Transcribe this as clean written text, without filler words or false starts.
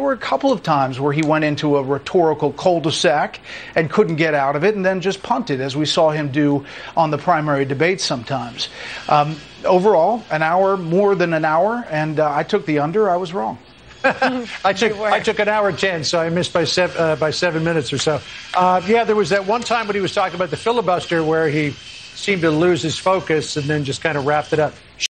were a couple of times where he went into a rhetorical cul-de-sac and couldn't get out of it, and then just punted, as we saw him do on the primary debate sometimes. Overall, an hour, more than an hour, and I took the under. I was wrong. I took an hour 10, so I missed by 7 minutes or so. Yeah, there was that one time when he was talking about the filibuster where he seemed to lose his focus and then just kind of wrapped it up.